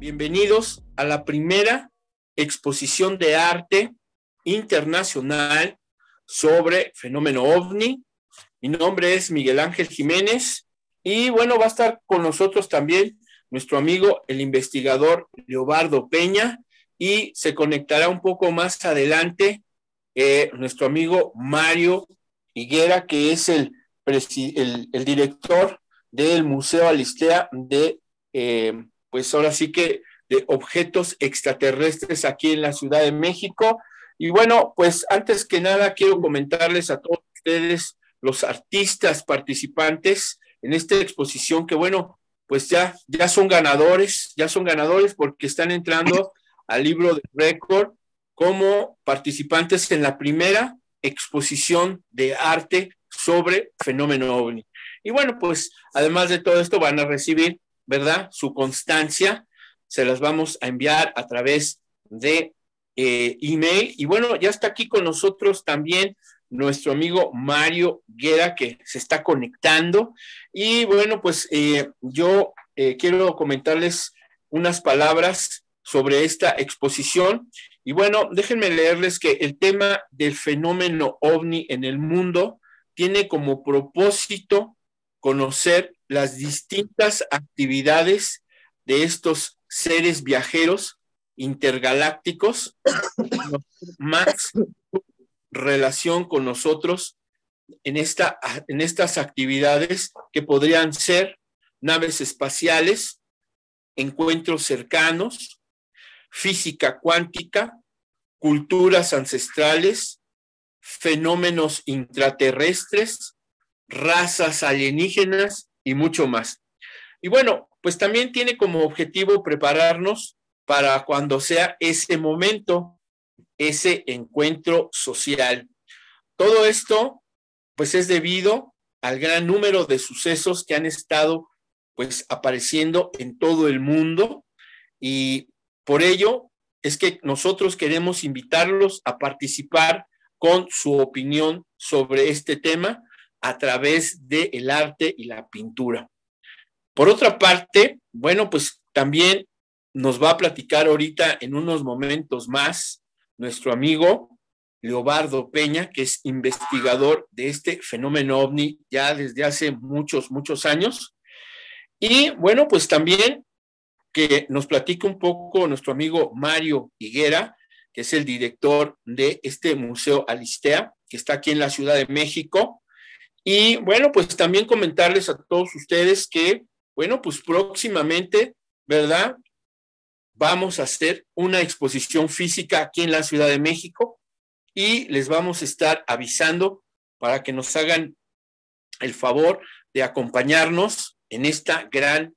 Bienvenidos a la primera exposición de arte internacional sobre fenómeno OVNI. Mi nombre es Miguel Ángel Jiménez y bueno, va a estar con nosotros también nuestro amigo, el investigador Leobardo Peña, y se conectará un poco más adelante nuestro amigo Mario Higuera, que es el director del Museo Alistea de, pues ahora sí que de objetos extraterrestres aquí en la Ciudad de México. Y bueno, pues antes que nada quiero comentarles a todos ustedes, los artistas participantes en esta exposición, que bueno, pues ya son ganadores porque están entrando al libro de récord como participantes en la primera exposición de arte sobre fenómeno OVNI. Y bueno, pues además de todo esto van a recibir, ¿verdad?, su constancia. Se las vamos a enviar a través de email. Y bueno, ya está aquí con nosotros también nuestro amigo Mario Higuera, que se está conectando. Y bueno, pues yo quiero comentarles unas palabras sobre esta exposición. Y bueno, déjenme leerles que el tema del fenómeno OVNI en el mundo tiene como propósito conocer las distintas actividades de estos seres viajeros intergalácticos, más relación con nosotros en estas actividades que podrían ser naves espaciales, encuentros cercanos, física cuántica, culturas ancestrales, fenómenos intraterrestres, razas alienígenas y mucho más. Y bueno, pues también tiene como objetivo prepararnos para cuando sea ese momento, ese encuentro social. Todo esto, pues es debido al gran número de sucesos que han estado, pues, apareciendo en todo el mundo, y por ello es que nosotros queremos invitarlos a participar con su opinión sobre este tema a través del arte y la pintura. Por otra parte, bueno, pues también nos va a platicar ahorita en unos momentos más nuestro amigo Leobardo Peña, que es investigador de este fenómeno OVNI ya desde hace muchos años. Y bueno, pues también que nos platique un poco nuestro amigo Mario Higuera, que es el director de este Museo Alistea, que está aquí en la Ciudad de México. Y bueno, pues también comentarles a todos ustedes que, bueno, pues próximamente, ¿verdad?, vamos a hacer una exposición física aquí en la Ciudad de México y les vamos a estar avisando para que nos hagan el favor de acompañarnos en esta gran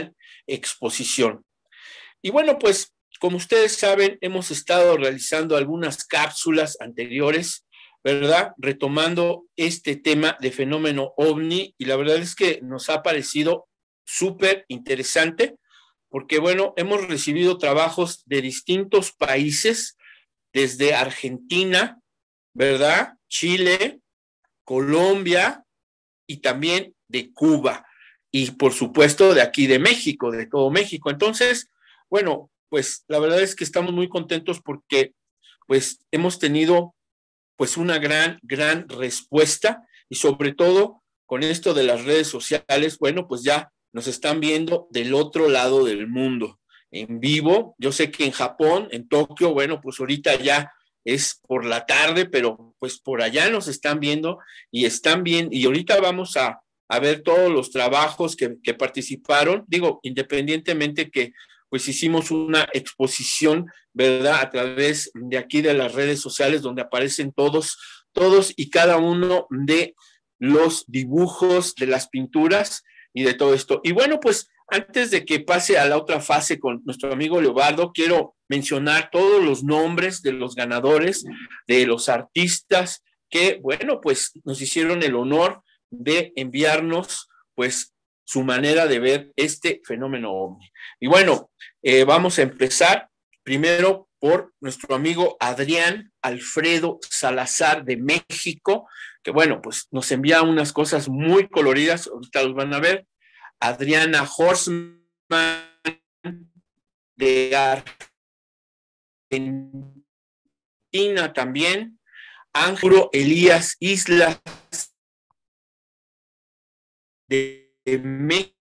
exposición. Y bueno, pues como ustedes saben, hemos estado realizando algunas cápsulas anteriores, ¿verdad?, retomando este tema de fenómeno OVNI, y la verdad es que nos ha parecido súper interesante porque, bueno, hemos recibido trabajos de distintos países, desde Argentina, ¿verdad?, Chile, Colombia y también de Cuba. Y por supuesto de aquí de México, de todo México. Entonces, bueno, pues la verdad es que estamos muy contentos porque pues hemos tenido pues una gran respuesta, y sobre todo con esto de las redes sociales, bueno, pues ya nos están viendo del otro lado del mundo, en vivo. Yo sé que en Japón, en Tokio, bueno, pues ahorita ya es por la tarde, pero pues por allá nos están viendo y están bien, y ahorita vamos a ver todos los trabajos que participaron, digo, independientemente que pues hicimos una exposición, ¿verdad?, a través de aquí de las redes sociales, donde aparecen todos y cada uno de los dibujos, de las pinturas y de todo esto. Y bueno, pues antes de que pase a la otra fase con nuestro amigo Leobardo, quiero mencionar todos los nombres de los ganadores, de los artistas que, bueno, pues nos hicieron el honor de enviarnos pues su manera de ver este fenómeno OVNI. Y bueno, vamos a empezar primero por nuestro amigo Adrián Alfredo Salazar de México, que bueno, pues nos envía unas cosas muy coloridas, ahorita los van a ver. Adriana Horstman de Argentina también, Ángelo Elías Islas de México,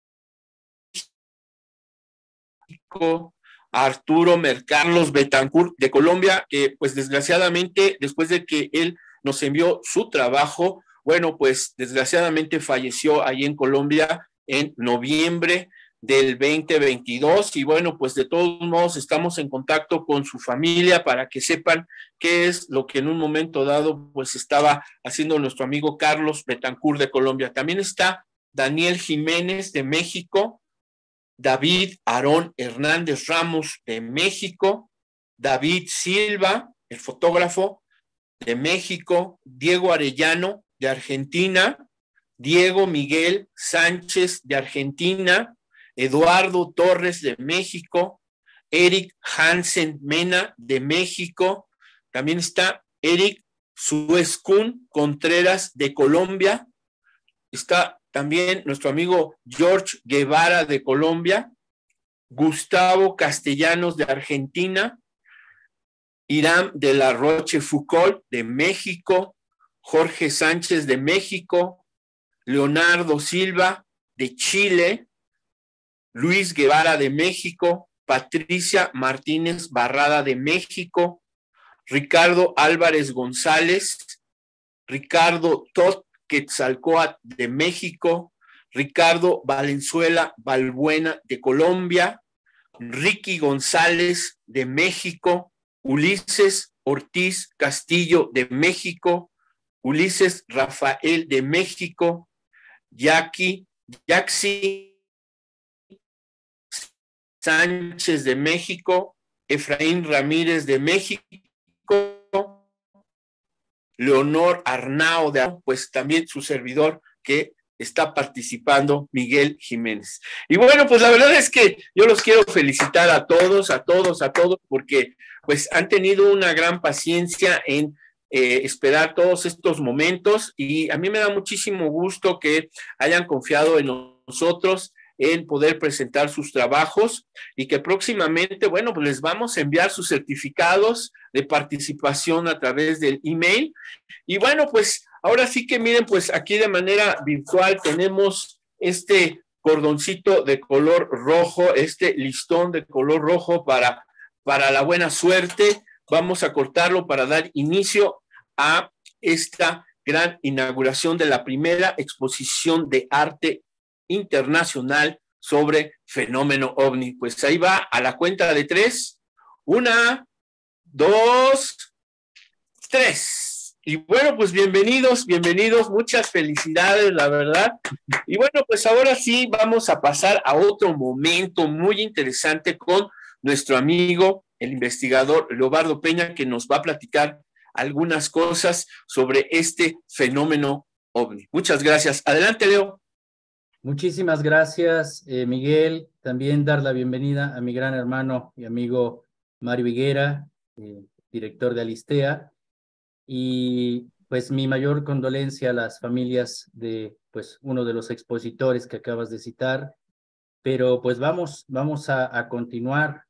Arturo Mercarlos Betancourt de Colombia, que pues desgraciadamente después de que él nos envió su trabajo, bueno, pues desgraciadamente falleció ahí en Colombia en noviembre del 2022 y bueno, pues de todos modos estamos en contacto con su familia para que sepan qué es lo que en un momento dado pues estaba haciendo nuestro amigo Carlos Betancourt de Colombia. También está Daniel Jiménez de México, David Aarón Hernández Ramos de México, David Silva, el fotógrafo de México, Diego Arellano de Argentina, Diego Miguel Sánchez de Argentina, Eduardo Torres de México, Eric Hansen Mena de México, también está Eric Suescún Contreras de Colombia, está también nuestro amigo George Guevara de Colombia, Gustavo Castellanos de Argentina, Irán de la Rochefoucauld de México, Jorge Sánchez de México, Leonardo Silva de Chile, Luis Guevara de México, Patricia Martínez Barrada de México, Ricardo Álvarez González, Ricardo Tot Quetzalcóatl de México, Ricardo Valenzuela Balbuena de Colombia, Ricky González de México, Ulises Ortiz Castillo de México, Ulises Rafael de México, Yaxi Sánchez de México, Efraín Ramírez de México, Leonor Arnao, pues también su servidor que está participando, Miguel Jiménez. Y bueno, pues la verdad es que yo los quiero felicitar a todos, porque pues han tenido una gran paciencia en esperar todos estos momentos y a mí me da muchísimo gusto que hayan confiado en nosotros en poder presentar sus trabajos y que próximamente, bueno, pues les vamos a enviar sus certificados de participación a través del email. Y bueno, pues ahora sí que miren, pues aquí de manera virtual tenemos este cordoncito de color rojo, este listón de color rojo para la buena suerte. Vamos a cortarlo para dar inicio a esta gran inauguración de la primera exposición de arte internacional sobre fenómeno ovni. Pues ahí va a la cuenta de 3. 1, 2, 3. Y bueno, pues bienvenidos, muchas felicidades, la verdad. Y bueno, pues ahora sí vamos a pasar a otro momento muy interesante con nuestro amigo, el investigador Leobardo Peña, que nos va a platicar algunas cosas sobre este fenómeno ovni. Muchas gracias. Adelante, Leo. Muchísimas gracias, Miguel. También dar la bienvenida a mi gran hermano y amigo Mario Higuera, director de Alistea. Y pues mi mayor condolencia a las familias de pues uno de los expositores que acabas de citar. Pero pues vamos a continuar,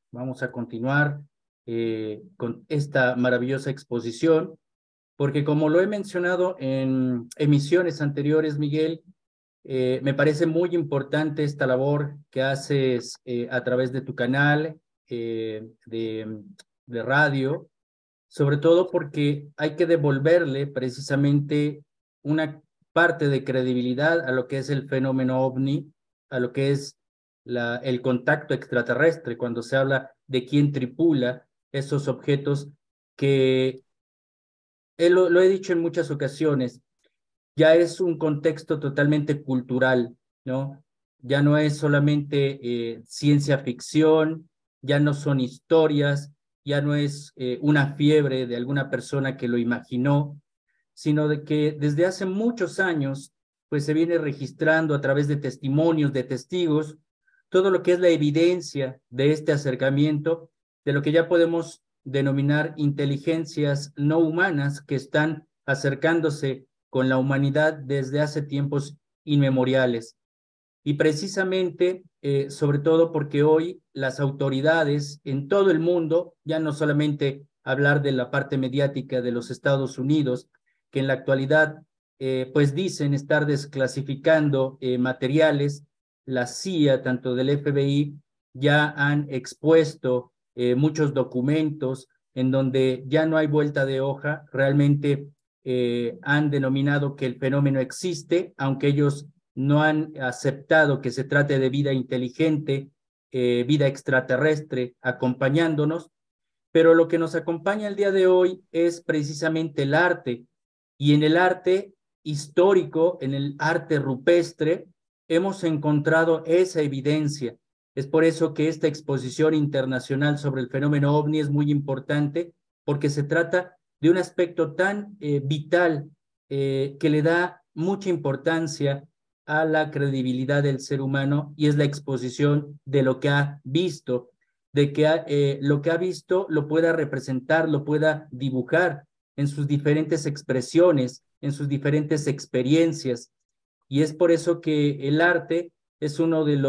con esta maravillosa exposición, porque como lo he mencionado en emisiones anteriores, Miguel, me parece muy importante esta labor que haces a través de tu canal de radio, sobre todo porque hay que devolverle precisamente una parte de credibilidad a lo que es el fenómeno ovni, a lo que es el contacto extraterrestre, cuando se habla de quién tripula esos objetos que, lo he dicho en muchas ocasiones, ya es un contexto totalmente cultural, ¿no? Ya no es solamente ciencia ficción, ya no son historias, ya no es una fiebre de alguna persona que lo imaginó, sino de que desde hace muchos años pues se viene registrando a través de testimonios, de testigos, todo lo que es la evidencia de este acercamiento, de lo que ya podemos denominar inteligencias no humanas que están acercándose con la humanidad desde hace tiempos inmemoriales. y precisamente, sobre todo porque hoy las autoridades en todo el mundo, ya no solamente hablar de la parte mediática de los Estados Unidos, que en la actualidad pues dicen estar desclasificando materiales, la CIA, tanto del FBI, ya han expuesto muchos documentos en donde ya no hay vuelta de hoja, realmente han denominado que el fenómeno existe, aunque ellos no han aceptado que se trate de vida inteligente, vida extraterrestre acompañándonos, pero lo que nos acompaña el día de hoy es precisamente el arte, y en el arte histórico, en el arte rupestre, hemos encontrado esa evidencia. Es por eso que esta exposición internacional sobre el fenómeno ovni es muy importante, porque se trata de un aspecto tan vital que le da mucha importancia a la credibilidad del ser humano, y es la exposición de lo que ha visto, de que lo que ha visto lo pueda representar, lo pueda dibujar en sus diferentes expresiones, en sus diferentes experiencias. Y es por eso que el arte es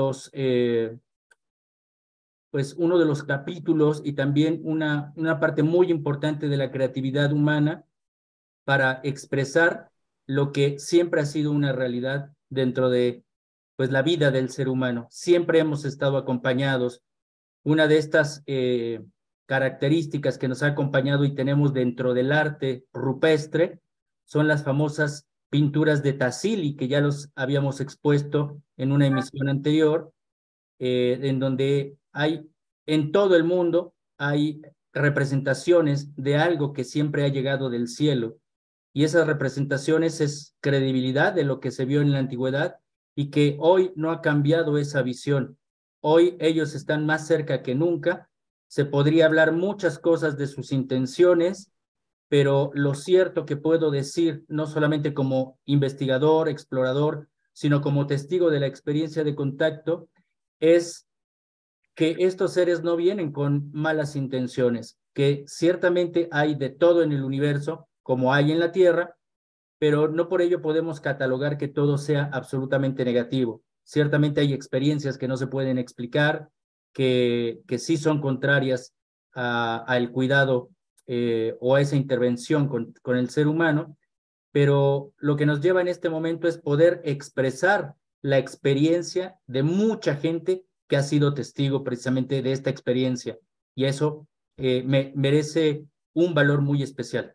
uno de los capítulos y también una parte muy importante de la creatividad humana para expresar lo que siempre ha sido una realidad dentro de pues la vida del ser humano. Siempre hemos estado acompañados. Una de estas características que nos ha acompañado y tenemos dentro del arte rupestre son las famosas pinturas de Tassili, que ya los habíamos expuesto en una emisión anterior, en donde hay en todo el mundo hay representaciones de algo que siempre ha llegado del cielo, y esas representaciones es credibilidad de lo que se vio en la antigüedad y que hoy no ha cambiado esa visión. Hoy ellos están más cerca que nunca. Se podría hablar muchas cosas de sus intenciones, pero lo cierto que puedo decir, no solamente como investigador, explorador, sino como testigo de la experiencia de contacto, es que estos seres no vienen con malas intenciones, que ciertamente hay de todo en el universo, como hay en la Tierra, pero no por ello podemos catalogar que todo sea absolutamente negativo. Ciertamente hay experiencias que no se pueden explicar, que sí son contrarias al cuidado o a esa intervención con el ser humano, pero lo que nos lleva en este momento es poder expresar la experiencia de mucha gente que ha sido testigo precisamente de esta experiencia, y eso merece un valor muy especial.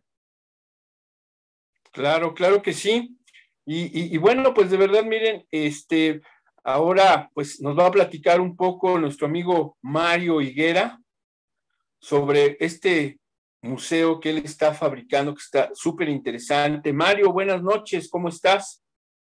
Claro, claro que sí. Y bueno, pues de verdad, miren, ahora pues nos va a platicar un poco nuestro amigo Mario Higuera sobre este museo que él está fabricando, que está súper interesante. Mario, buenas noches, ¿cómo estás?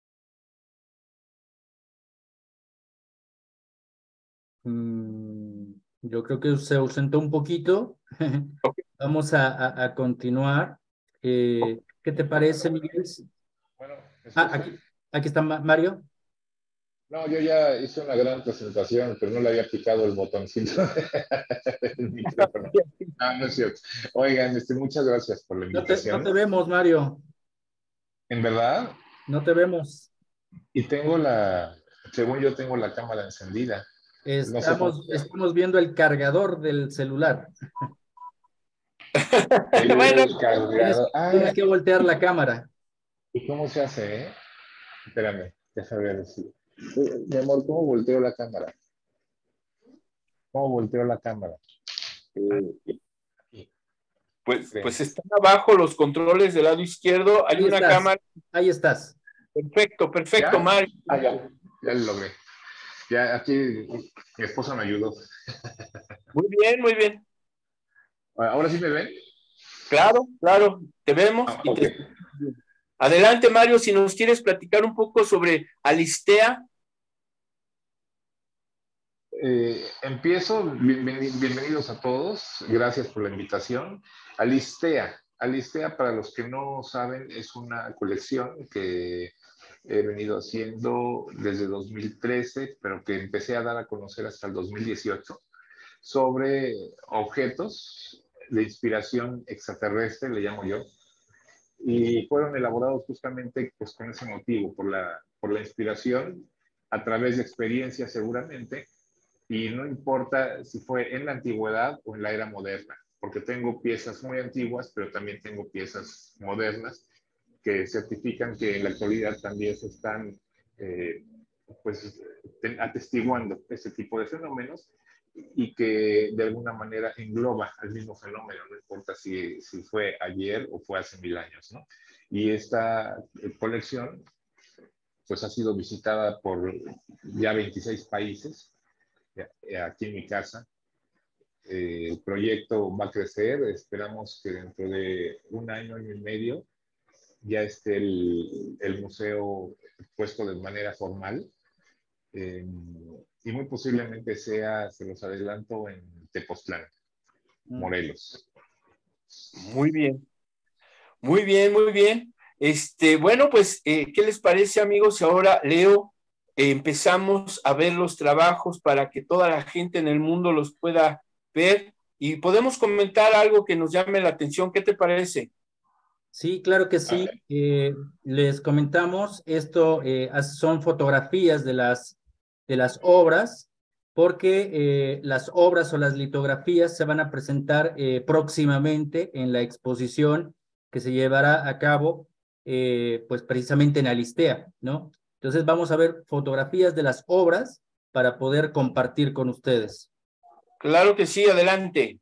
Yo creo que se ausentó un poquito. Ok. Vamos a continuar. ¿Qué te parece, Miguel? Bueno, ¿me Ah, escuchan? aquí está Mario. No, yo ya hice una gran presentación, pero no le había picado el botoncito del micrófono. Ah, no es cierto. Oigan, muchas gracias por la No te invitación. vemos, Mario. En verdad, No te vemos. y según yo tengo la cámara encendida. No sé cómo sea. Estamos viendo el cargador del celular. Bueno, El cargador. Tienes Ah, que voltear la cámara. ¿y cómo se hace, Espérame, déjame decir. Mi amor, ¿cómo volteo la cámara? ¿Cómo volteo la cámara? Aquí. pues están abajo los controles del lado izquierdo, hay Ahí una estás. cámara. Ahí estás. Perfecto, perfecto, ¿Ya? Mario. Ah, ya. Ya lo logré. Ya aquí mi esposa me ayudó. Muy bien, muy bien. ¿Ahora sí me ven? Claro, claro, te vemos Ah, y ok. te... Adelante, Mario, si nos quieres platicar un poco sobre Alistea. Empiezo. Bienvenidos a todos. Gracias por la invitación. Alistea. Alistea, para los que no saben, es una colección que he venido haciendo desde 2013, pero que empecé a dar a conocer hasta el 2018, sobre objetos de inspiración extraterrestre, le llamo yo, y fueron elaborados justamente pues, con ese motivo, por la inspiración a través de experiencias seguramente, y no importa si fue en la antigüedad o en la era moderna, porque tengo piezas muy antiguas, pero también tengo piezas modernas que certifican que en la actualidad también se están pues atestiguando ese tipo de fenómenos y que de alguna manera engloba el mismo fenómeno, no importa si fue ayer o fue hace 1000 años, ¿no? Y esta colección pues ha sido visitada por ya 26 países, aquí en mi casa. El proyecto va a crecer, esperamos que dentro de un año y medio ya esté el museo puesto de manera formal, y muy posiblemente sea, se los adelanto, en Tepoztlán, Morelos. Muy bien, muy bien, muy bien. Bueno, pues, ¿qué les parece, amigos? Ahora, Leo, empezamos a ver los trabajos para que toda la gente en el mundo los pueda ver y podemos comentar algo que nos llame la atención. ¿Qué te parece? Sí, claro que sí. Les comentamos, esto son fotografías de las obras, porque las obras o las litografías se van a presentar próximamente en la exposición que se llevará a cabo, pues precisamente en Alistea, ¿no? Entonces vamos a ver fotografías de las obras para poder compartir con ustedes. Claro que sí, adelante.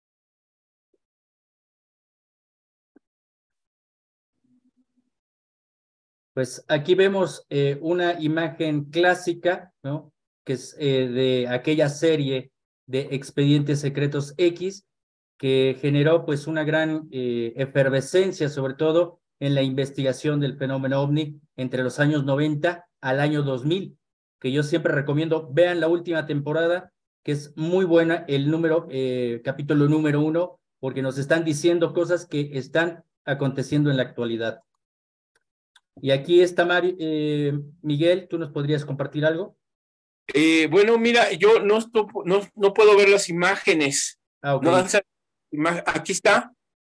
Pues aquí vemos una imagen clásica, ¿no? Que es de aquella serie de Expedientes Secretos X, que generó pues una gran efervescencia, sobre todo en la investigación del fenómeno OVNI entre los años 90 al año 2000, que yo siempre recomiendo, vean la última temporada, que es muy buena, capítulo número 1, porque nos están diciendo cosas que están aconteciendo en la actualidad. Y aquí está Miguel, ¿tú nos podrías compartir algo? Bueno, mira, yo no puedo ver las imágenes. Ah, ok. No, aquí está.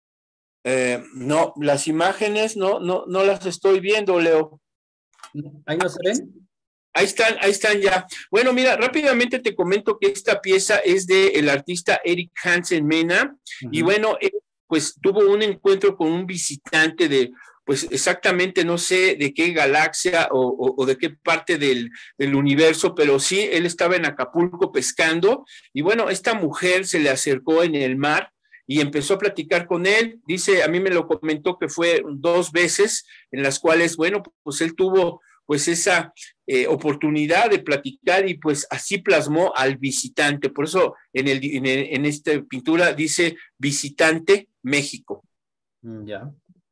No, las imágenes no las estoy viendo, Leo. ¿Ahí no se ven? Ahí están ya. Bueno, mira, rápidamente te comento que esta pieza es del artista Eric Hansen Mena, y bueno, él, pues tuvo un encuentro con un visitante de, pues exactamente no sé de qué galaxia o de qué parte del universo, pero sí, él estaba en Acapulco pescando, y bueno, esta mujer se le acercó en el mar y empezó a platicar con él. Dice, a mí me lo comentó que fue 2 veces en las cuales, bueno, pues él tuvo pues esa oportunidad de platicar y pues así plasmó al visitante. Por eso en esta pintura dice Visitante México. Ya.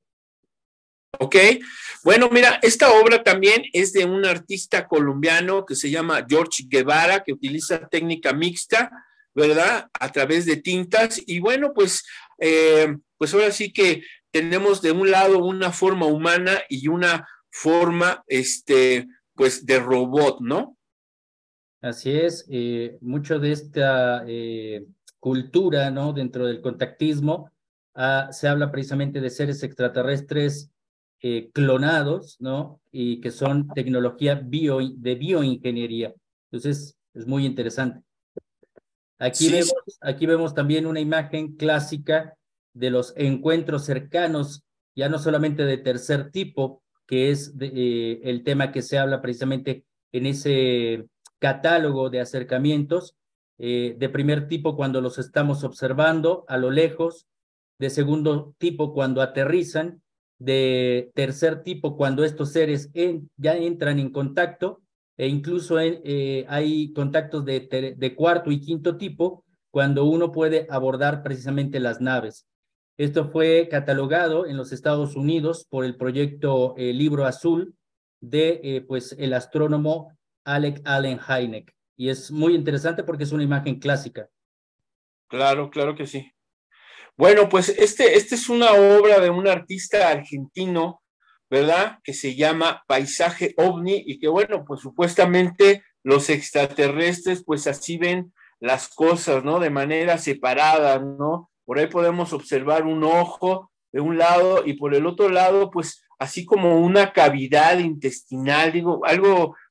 Ok, bueno, mira, esta obra también es de un artista colombiano que se llama George Guevara, que utiliza técnica mixta, ¿verdad? A través de tintas. Y bueno, pues ahora sí que tenemos de un lado una forma humana y una forma, pues de robot, ¿no? Así es, mucho de esta cultura, ¿no? Dentro del contactismo, se habla precisamente de seres extraterrestres clonados, ¿no? Y que son tecnología de bioingeniería. Entonces, es muy interesante. Sí, sí. Aquí vemos también una imagen clásica de los encuentros cercanos, ya no solamente de tercer tipo, que es el tema que se habla precisamente en ese catálogo de acercamientos, de primer tipo cuando los estamos observando a lo lejos, de segundo tipo cuando aterrizan, de tercer tipo cuando estos seres ya entran en contacto, e incluso hay contactos de cuarto y quinto tipo cuando uno puede abordar precisamente las naves. Esto fue catalogado en los Estados Unidos por el proyecto Libro Azul de pues el astrónomo Alec Allen Hynek, y es muy interesante porque es una imagen clásica. Claro, claro que sí. Bueno, pues este es una obra de un artista argentino, ¿verdad? Que se llama Paisaje OVNI y que, bueno, pues supuestamente los extraterrestres, pues así ven las cosas, ¿no? De manera separada, ¿no? Por ahí podemos observar un ojo de un lado y por el otro lado, pues así como una cavidad intestinal, digo, algo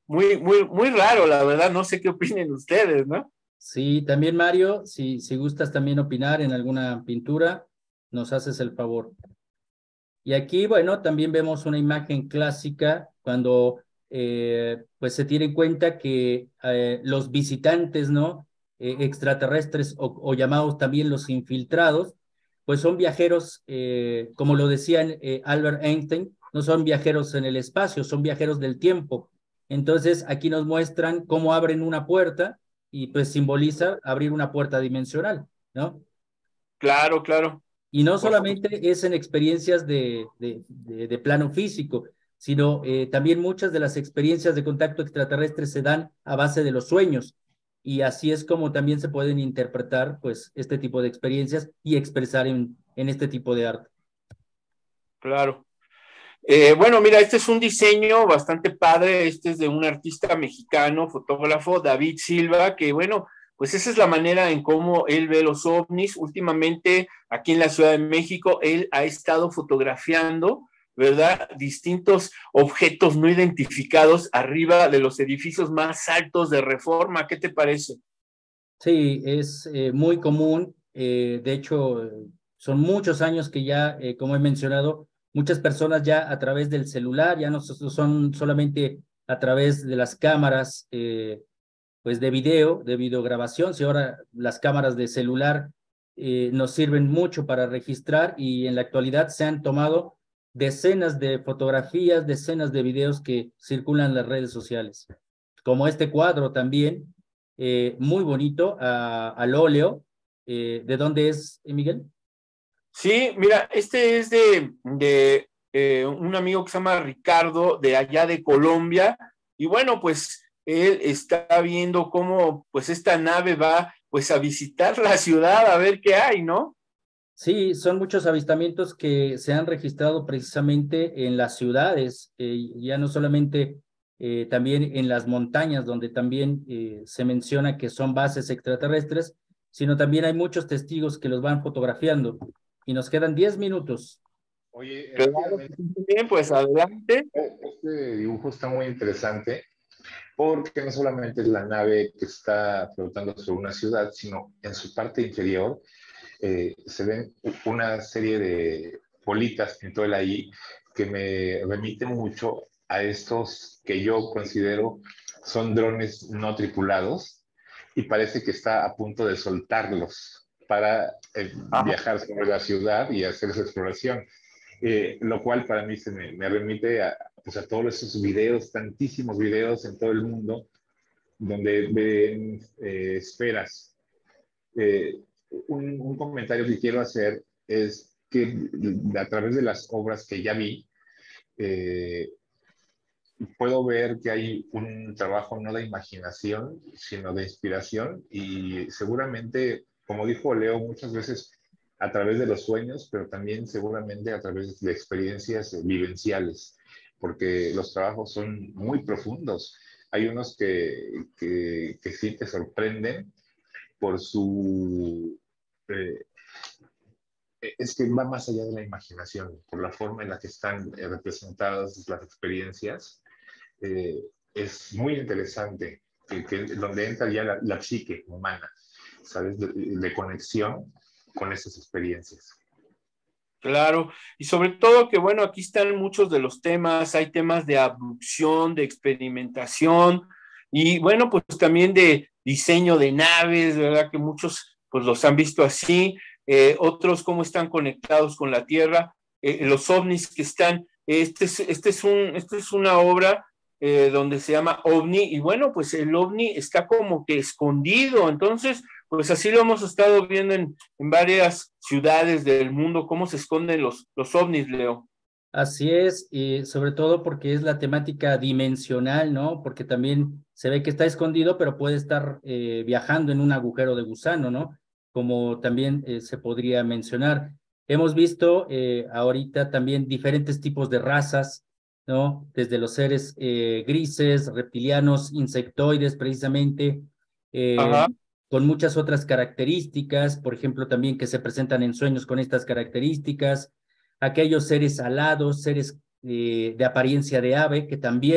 muy raro, la verdad, no sé qué opinen ustedes, ¿no? Sí, también Mario, si gustas también opinar en alguna pintura, nos haces el favor. Y aquí, bueno, también vemos una imagen clásica cuando pues se tiene en cuenta que los visitantes, ¿no? Extraterrestres o llamados también los infiltrados, pues son viajeros, como lo decían Albert Einstein, no son viajeros en el espacio, son viajeros del tiempo. Entonces, aquí nos muestran cómo abren una puerta y pues simboliza abrir una puerta dimensional, ¿no? Claro, claro. Y no Por supuesto. solamente es en experiencias de plano físico, sino también muchas de las experiencias de contacto extraterrestre se dan a base de los sueños. Y así es como también se pueden interpretar pues, este tipo de experiencias y expresar en este tipo de arte. Claro. Bueno, mira, este es un diseño bastante padre. Este es de un artista mexicano, fotógrafo, David Silva, que bueno, pues esa es la manera en cómo él ve los ovnis. Últimamente, aquí en la Ciudad de México, él ha estado fotografiando, ¿verdad? Distintos objetos no identificados arriba de los edificios más altos de Reforma. ¿Qué te parece? Sí, es muy común. De hecho, son muchos años que ya, como he mencionado, muchas personas ya a través del celular, ya no son solamente a través de las cámaras pues de videograbación, si ahora las cámaras de celular nos sirven mucho para registrar y en la actualidad se han tomado decenas de fotografías, decenas de videos que circulan en las redes sociales, como este cuadro también, muy bonito, al óleo. ¿De dónde es, Miguel? Sí, mira, este es de un amigo que se llama Ricardo, de allá de Colombia, y bueno, pues él está viendo cómo pues esta nave va pues a visitar la ciudad a ver qué hay, ¿no? Sí, son muchos avistamientos que se han registrado precisamente en las ciudades, ya no solamente también en las montañas, donde también se menciona que son bases extraterrestres, sino también hay muchos testigos que los van fotografiando. Y nos quedan 10 minutos. Oye, Claro, rápidamente, bien, pues adelante. este dibujo está muy interesante porque no solamente es la nave que está flotando sobre una ciudad, sino en su parte inferior se ven una serie de bolitas en todo el ahí que me remite mucho a estos que yo considero son drones no tripulados y parece que está a punto de soltarlos para Ajá. viajar sobre la ciudad y hacer esa exploración. Lo cual para mí me remite a, pues a todos esos videos, tantísimos videos en todo el mundo, donde ven esferas. Eh, un comentario que quiero hacer es que a través de las obras que ya vi, eh, puedo ver que hay un trabajo no de imaginación, sino de inspiración y seguramente, como dijo Leo, muchas veces a través de los sueños, pero también seguramente a través de experiencias vivenciales, porque los trabajos son muy profundos. Hay unos que sí te sorprenden por su... Eh, es que va más allá de la imaginación, por la forma en la que están representadas las experiencias. Eh, es muy interesante, donde entra ya la psique humana, ¿sabes? De conexión con esas experiencias. Claro, y sobre todo que bueno, aquí están muchos de los temas, hay temas de abducción, de experimentación y bueno, pues también de diseño de naves, ¿verdad? Que muchos pues los han visto así, otros cómo están conectados con la Tierra, los ovnis que están, esta es una obra donde se llama OVNI y bueno, pues el OVNI está como que escondido, entonces pues así lo hemos estado viendo en varias ciudades del mundo, cómo se esconden los ovnis, Leo. Así es, y sobre todo porque es la temática dimensional, ¿no? Porque también se ve que está escondido, pero puede estar viajando en un agujero de gusano, ¿no? Como también se podría mencionar. Hemos visto ahorita también diferentes tipos de razas, ¿no? Desde los seres grises, reptilianos, insectoides, precisamente, eh, Ajá. con muchas otras características, por ejemplo, también que se presentan en sueños con estas características aquellos seres alados, seres de apariencia de ave, que también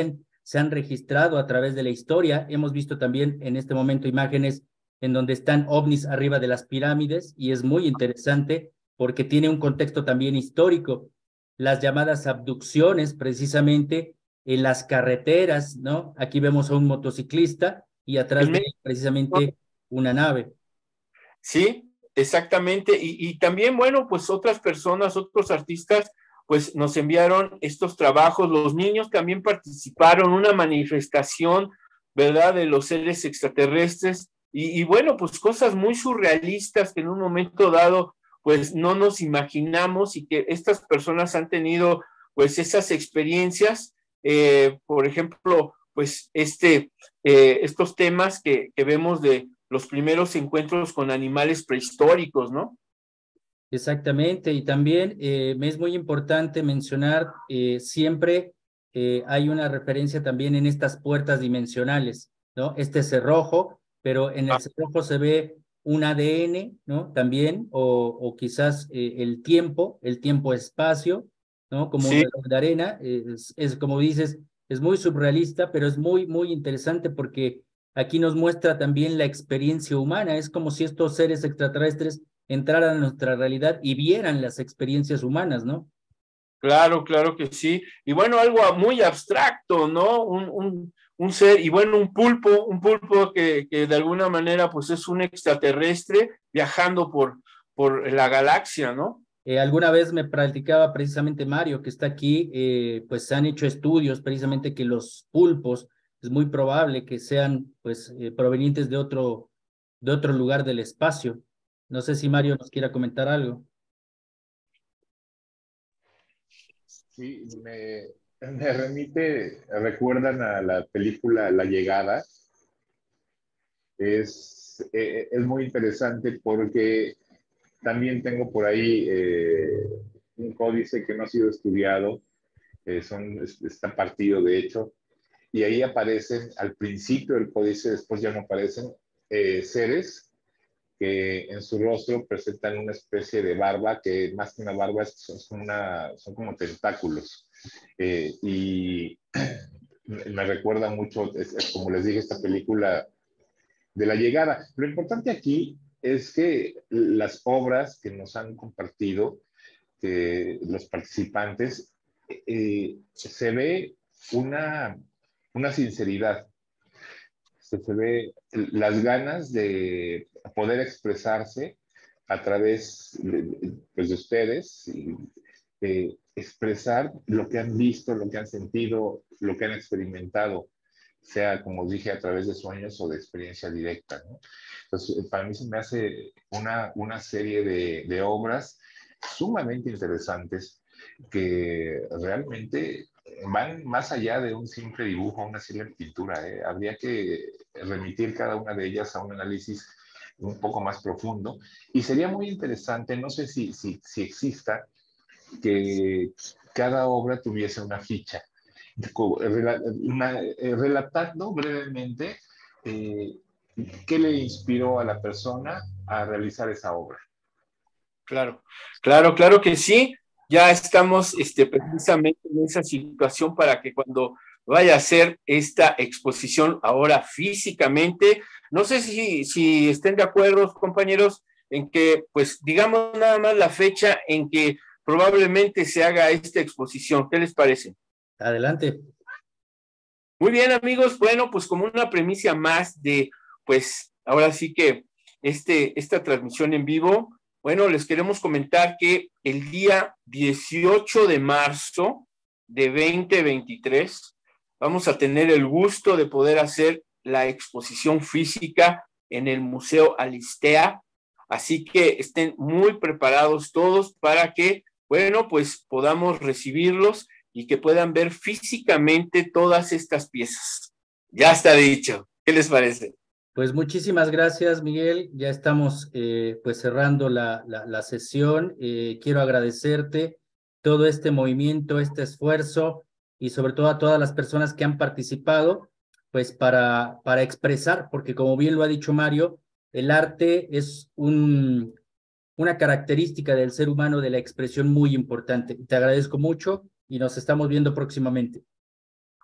se han registrado a través de la historia. Hemos visto también en este momento imágenes en donde están ovnis arriba de las pirámides y es muy interesante porque tiene un contexto también histórico. Las llamadas abducciones, precisamente en las carreteras, ¿no? Aquí vemos a un motociclista y atrás En de él precisamente una nave. Sí, exactamente. Y también, bueno, pues otras personas, otros artistas, pues nos enviaron estos trabajos. Los niños también participaron, una manifestación, ¿verdad?, de los seres extraterrestres. Y bueno, pues cosas muy surrealistas que en un momento dado, pues no nos imaginamos y que estas personas han tenido, pues esas experiencias. Por ejemplo, pues estos temas que vemos de los primeros encuentros con animales prehistóricos, ¿no? Exactamente, y también me es muy importante mencionar, siempre hay una referencia también en estas puertas dimensionales, ¿no? Este cerrojo, pero en el cerrojo se ve un ADN, ¿no? También, o quizás el tiempo-espacio, ¿no? Como un Sí, reloj de arena, es como dices, es muy surrealista, pero es muy, muy interesante porque aquí nos muestra también la experiencia humana, es como si estos seres extraterrestres entraran a nuestra realidad y vieran las experiencias humanas, ¿no? claro, claro que sí. Y bueno, algo muy abstracto, ¿no? Un ser, y bueno, un pulpo que de alguna manera pues es un extraterrestre viajando por la galaxia, ¿no? Alguna vez me platicaba precisamente Mario, que está aquí, pues se han hecho estudios precisamente que los pulpos es muy probable que sean pues provenientes de otro lugar del espacio. No sé si Mario nos quiera comentar algo. Sí, me remite, recuerdan a la película La Llegada. Es muy interesante porque también tengo por ahí un códice que no ha sido estudiado, está partido de hecho, y ahí aparecen al principio del códice, después ya no aparecen seres que en su rostro presentan una especie de barba que más que una barba son como tentáculos. Y me recuerda mucho, como les dije, esta película de La Llegada. Lo importante aquí es que las obras que nos han compartido los participantes, se ve una sinceridad, se ve las ganas de poder expresarse a través pues, de ustedes, y, expresar lo que han visto, lo que han sentido, lo que han experimentado, sea, como dije, a través de sueños o de experiencia directa, ¿no? Entonces, para mí se me hace una serie de obras sumamente interesantes que realmente van más allá de un simple dibujo, una simple pintura. Habría que remitir cada una de ellas a un análisis un poco más profundo y sería muy interesante, no sé si exista, que cada obra tuviese una ficha, relatando brevemente eh, qué le inspiró a la persona a realizar esa obra. Claro, claro, claro que sí. Ya estamos precisamente en esa situación para que cuando vaya a hacer esta exposición ahora físicamente, no sé si estén de acuerdo, compañeros, en que, pues, digamos nada más la fecha en que probablemente se haga esta exposición. ¿Qué les parece? Adelante. Muy bien, amigos. Bueno, pues como una premisa más de, pues, ahora sí que esta transmisión en vivo, bueno, les queremos comentar que el día 18 de marzo de 2023 vamos a tener el gusto de poder hacer la exposición física en el Museo Alistea. Así que estén muy preparados todos para que, bueno, pues podamos recibirlos y que puedan ver físicamente todas estas piezas. Ya está dicho. ¿Qué les parece? Pues muchísimas gracias, Miguel. Ya estamos pues cerrando la sesión. Quiero agradecerte todo este movimiento, este esfuerzo y sobre todo a todas las personas que han participado, pues para expresar, porque como bien lo ha dicho Mario, el arte es una característica del ser humano de la expresión muy importante. Te agradezco mucho y nos estamos viendo próximamente.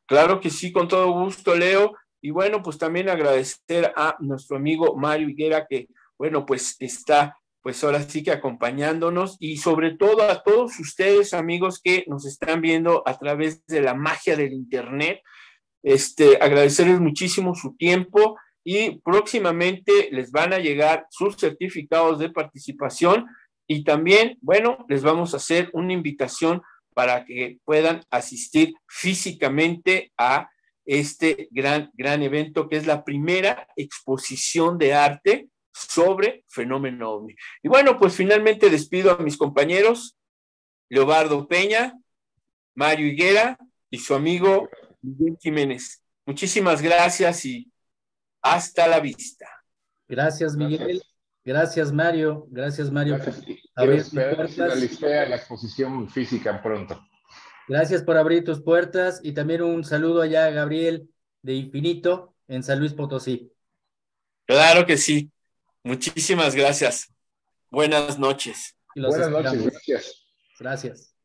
Claro que sí, con todo gusto, Leo. Y bueno, pues también agradecer a nuestro amigo Mario Higuera, que, bueno, pues está, pues ahora sí que acompañándonos, y sobre todo a todos ustedes, amigos, que nos están viendo a través de la magia del Internet. Agradecerles muchísimo su tiempo, y próximamente les van a llegar sus certificados de participación, y también, bueno, les vamos a hacer una invitación para que puedan asistir físicamente a este gran evento, que es la primera exposición de arte sobre fenómeno OVNI. Y bueno, pues finalmente despido a mis compañeros, Leobardo Peña, Mario Higuera y su amigo Miguel Jiménez. Muchísimas gracias y hasta la vista. Gracias, Miguel. Gracias. Gracias, Mario. Gracias, Mario, Gracias. por Y abrir tus esperamos en la puertas. lista la exposición física pronto. Gracias por abrir tus puertas, y también un saludo allá a Gabriel de Infinito en San Luis Potosí. Claro que sí. Muchísimas gracias. Buenas noches. Y los Buenas noches, esperamos. gracias. Gracias.